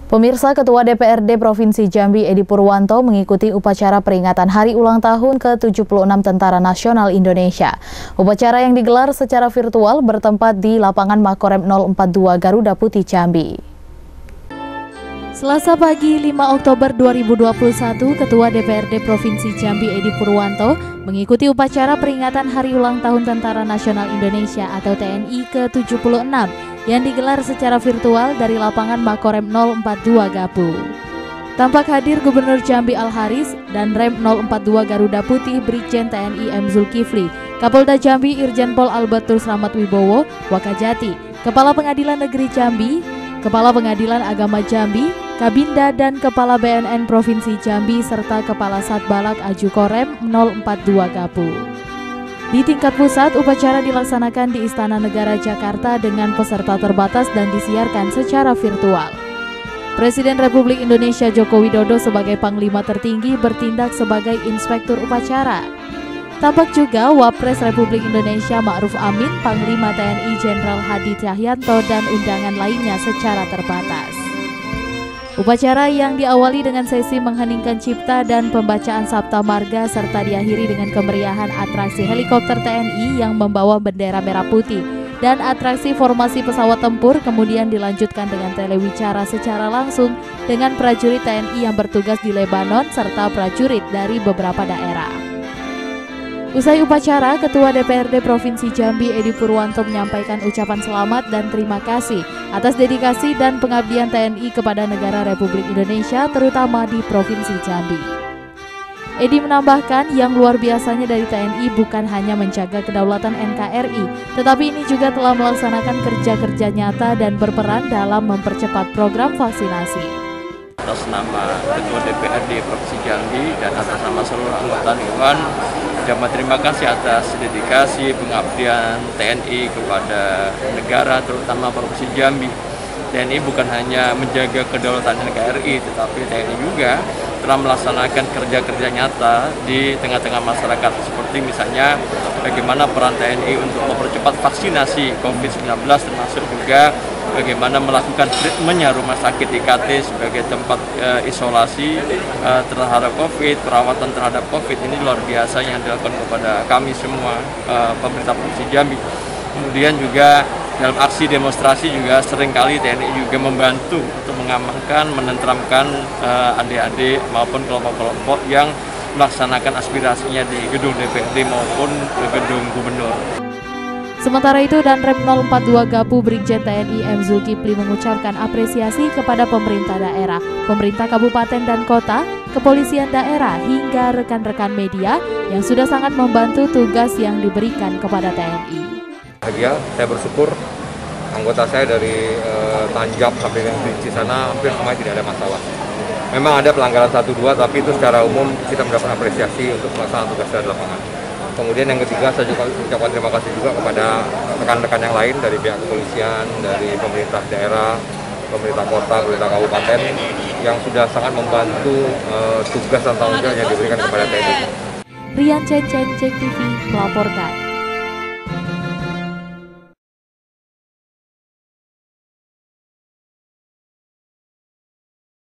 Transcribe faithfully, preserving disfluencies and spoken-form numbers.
Pemirsa, Ketua D P R D Provinsi Jambi Edi Purwanto mengikuti upacara peringatan Hari Ulang Tahun ke tujuh puluh enam Tentara Nasional Indonesia. Upacara yang digelar secara virtual bertempat di lapangan Makorem nol empat dua Garuda Putih Jambi. Selasa pagi lima Oktober dua ribu dua puluh satu, Ketua D P R D Provinsi Jambi Edi Purwanto mengikuti upacara peringatan Hari Ulang Tahun Tentara Nasional Indonesia atau T N I ke tujuh puluh enam yang digelar secara virtual dari lapangan Makorem nol empat dua Gapu. Tampak hadir Gubernur Jambi Al-Haris dan Rem nol empat dua Garuda Putih Brigjen T N I M Zulkifli, Kapolda Jambi Irjen Pol Albertus Rahmat Wibowo, Wakajati, Kepala Pengadilan Negeri Jambi, Kepala Pengadilan Agama Jambi, Kabinda dan Kepala B N N Provinsi Jambi serta Kepala Satbalak Aju Korem nol empat dua Gapu. Di tingkat pusat, upacara dilaksanakan di Istana Negara Jakarta dengan peserta terbatas dan disiarkan secara virtual. Presiden Republik Indonesia Joko Widodo sebagai Panglima tertinggi bertindak sebagai inspektur upacara. Tampak juga Wapres Republik Indonesia Ma'ruf Amin, Panglima T N I Jenderal Hadi Cahyanto dan undangan lainnya secara terbatas. Upacara yang diawali dengan sesi mengheningkan cipta dan pembacaan Sabta Marga serta diakhiri dengan kemeriahan atraksi helikopter T N I yang membawa bendera merah putih dan atraksi formasi pesawat tempur, kemudian dilanjutkan dengan telewicara secara langsung dengan prajurit T N I yang bertugas di Lebanon serta prajurit dari beberapa daerah. Usai upacara, Ketua D P R D Provinsi Jambi Edi Purwanto menyampaikan ucapan selamat dan terima kasih atas dedikasi dan pengabdian T N I kepada negara Republik Indonesia, terutama di Provinsi Jambi. Edi menambahkan yang luar biasanya dari T N I bukan hanya menjaga kedaulatan N K R I, tetapi ini juga telah melaksanakan kerja-kerja nyata dan berperan dalam mempercepat program vaksinasi. Atas nama Ketua D P R D Provinsi Jambi dan atas nama seluruh anggota Dewan, Jamaah terima kasih atas dedikasi pengabdian T N I kepada negara, terutama Provinsi Jambi. T N I bukan hanya menjaga kedaulatan N K R I, tetapi T N I juga telah melaksanakan kerja-kerja nyata di tengah-tengah masyarakat, seperti misalnya bagaimana peran T N I untuk mempercepat vaksinasi COVID sembilan belas, termasuk juga bagaimana melakukan treatmentnya rumah sakit I K T sebagai tempat uh, isolasi uh, terhadap COVID, perawatan terhadap COVID. Ini luar biasa yang dilakukan kepada kami semua, uh, pemerintah Provinsi Jambi. Kemudian juga dalam aksi demonstrasi juga seringkali T N I juga membantu untuk mengamankan, menenteramkan uh, adik-adik maupun kelompok-kelompok yang melaksanakan aspirasinya di gedung D P R D maupun di gedung Gubernur. Sementara itu, dan Rem nol empat dua Gapu Brigjen T N I M Zulkifli mengucapkan apresiasi kepada pemerintah daerah, pemerintah kabupaten dan kota, kepolisian daerah, hingga rekan-rekan media yang sudah sangat membantu tugas yang diberikan kepada T N I. Bahagia, saya bersyukur anggota saya dari eh, Tanjab sampai di sana hampir semuanya tidak ada masalah. Memang ada pelanggaran satu dua, tapi itu secara umum kita mendapat apresiasi untuk pelaksanaan tugas di lapangan. Kemudian yang ketiga, saya juga ucapkan terima kasih juga kepada rekan-rekan yang lain dari pihak kepolisian, dari pemerintah daerah, pemerintah kota, pemerintah kabupaten yang sudah sangat membantu uh, tugas dan tanggung jawab yang diberikan kepada T N I. Rian Chen Chen, Cek T V melaporkan.